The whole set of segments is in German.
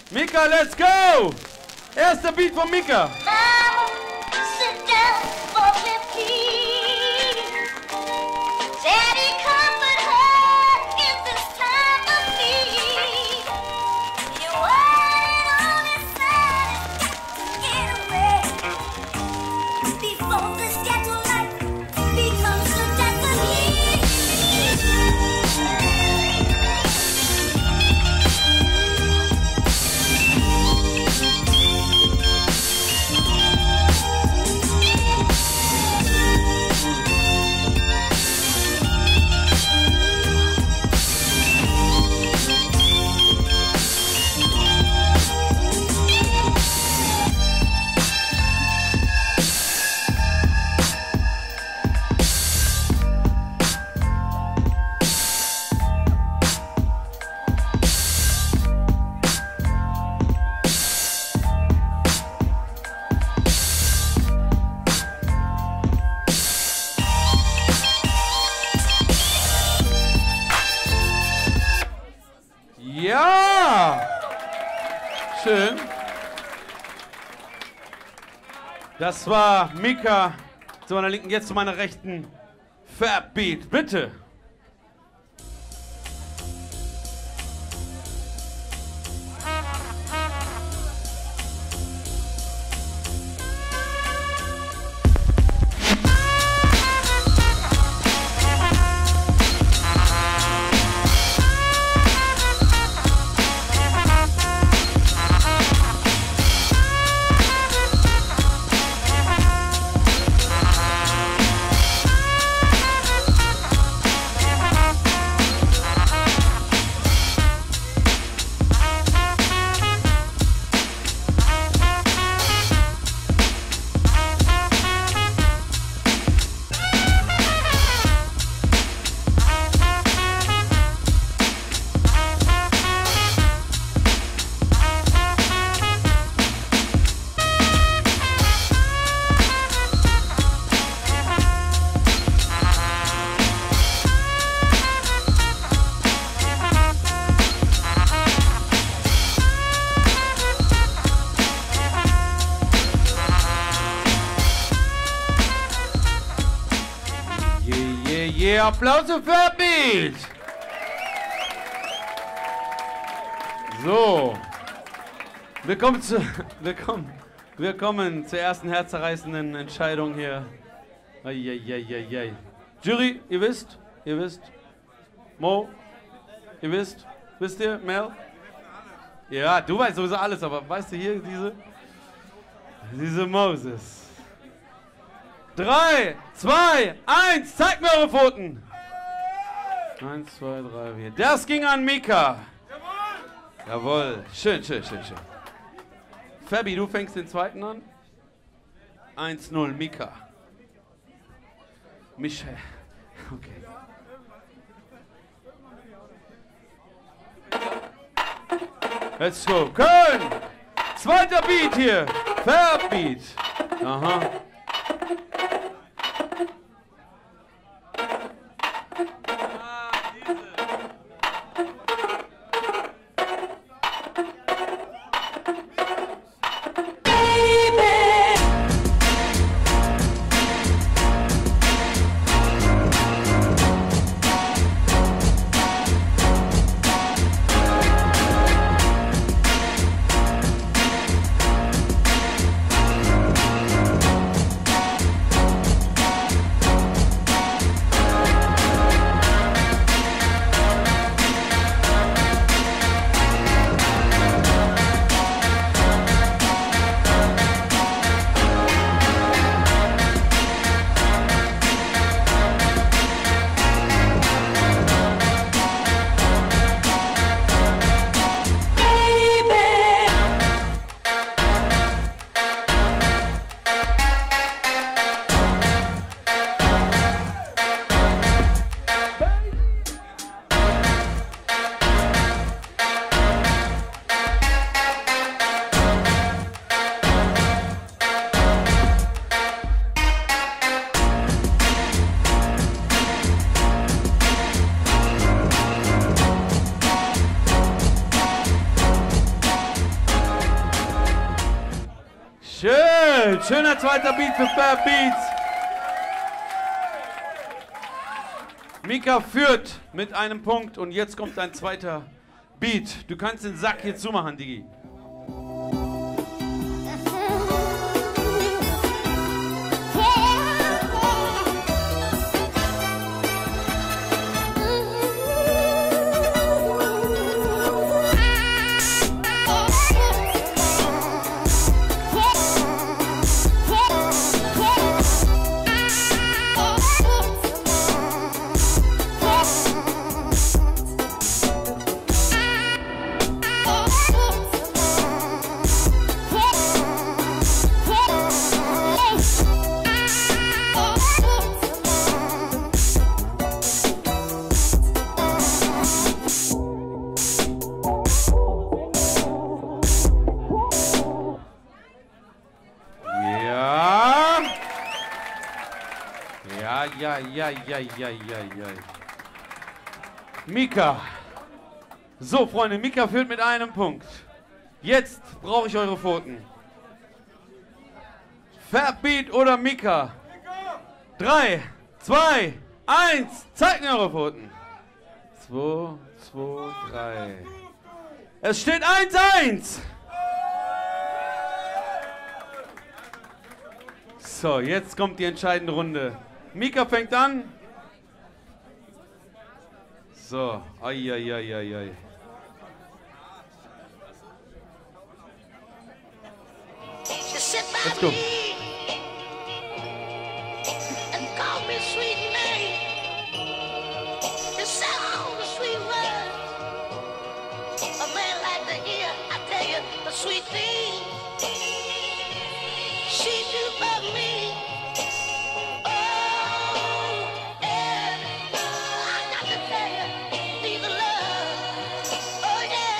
Mika, let's go! Erster Beat von Mika. Ja! Schön. Das war Mika zu meiner Linken, jetzt zu meiner Rechten. Fab Beat, bitte. Yeah, Applaus für Fab Beat. So, willkommen zur ersten herzzerreißenden Entscheidung hier. Eieieiei. Jury, ihr wisst, Mo, ihr wisst ihr, Mel? Ja, du weißt sowieso alles, aber weißt du hier diese Moses. 3, 2, 1, zeigt mir eure Pfoten. 1, 2, 3, 4. Das ging an Mika. Jawohl. Schön. Fabi, du fängst den zweiten an. 1-0, Mika. Michel. Okay. Let's go. Köln! Zweiter Beat hier. Fab Beat. Aha. Jawohl, schöner zweiter Beat für Fair Beats. Mika führt mit einem Punkt und jetzt kommt ein zweiter Beat. Du kannst den Sack hier zumachen, Digi. Ja. Mika. So, Freunde, Mika führt mit einem Punkt. Jetzt brauche ich eure Pfoten. Fair Beat oder Mika? 3, 2, 1. Zeigt mir eure Pfoten. 2, 2, 3. Es steht 1-1. So, jetzt kommt die entscheidende Runde. Mika fängt an. So, ai. Let's go. Sweet thing she do for me. Oh, yeah. I got to tell you, need the love. Oh, yeah.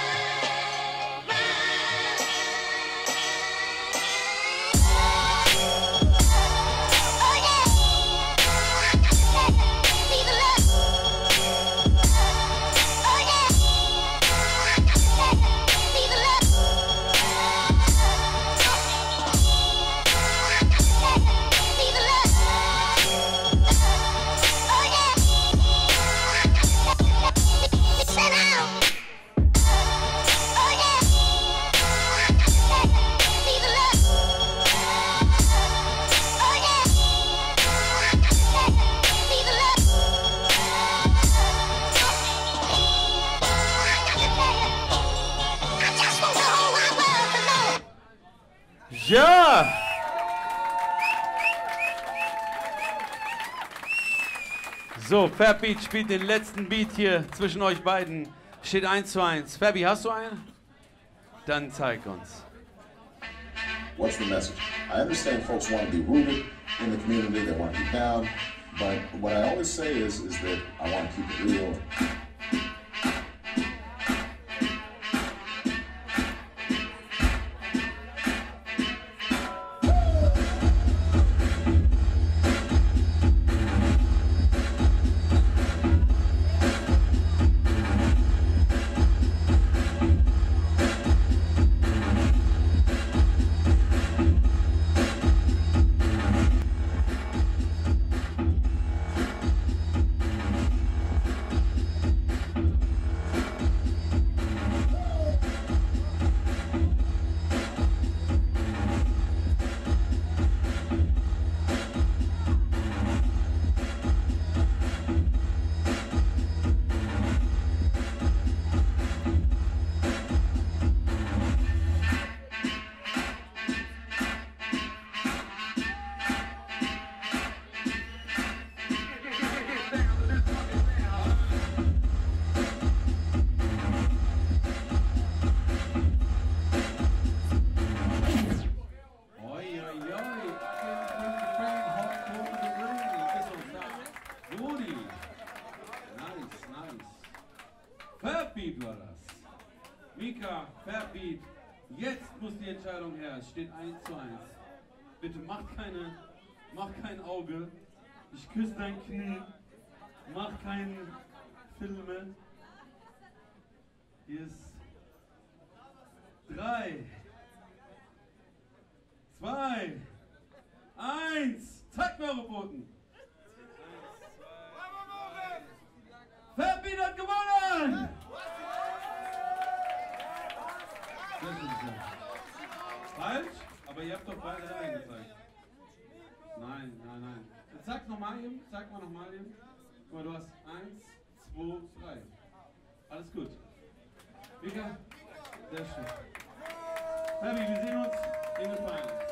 Mine. Oh, yeah. I got to tell you, need the love. Oh, yeah. I got to tell you, need the love. Ja! So, Fair Beat spielt den letzten Beat hier zwischen euch beiden. Steht 1:1. Fabi, hast du einen? Dann zeig uns. What's the message? I understand folks want to be rooted in the community, they want to be down, but what I always say is that I want to keep it real. Fair Beat war das. Mika, Fair Beat. Jetzt muss die Entscheidung her. Es steht 1:1. Bitte mach kein Auge. Ich küsse dein Knie. Mach keine Filme. Hier ist 3, 2, 2, 1. Zeigt mir eure Pfoten. Fairbeat hat gewonnen! Falsch, aber ihr habt doch beide gezeigt. Nein, nein, nein. Jetzt sag nochmal eben, sag mal nochmal eben. Guck mal, du hast 1, 2, 3. Alles gut. Vika, sehr schön. Fabi, wir sehen uns in den Finals.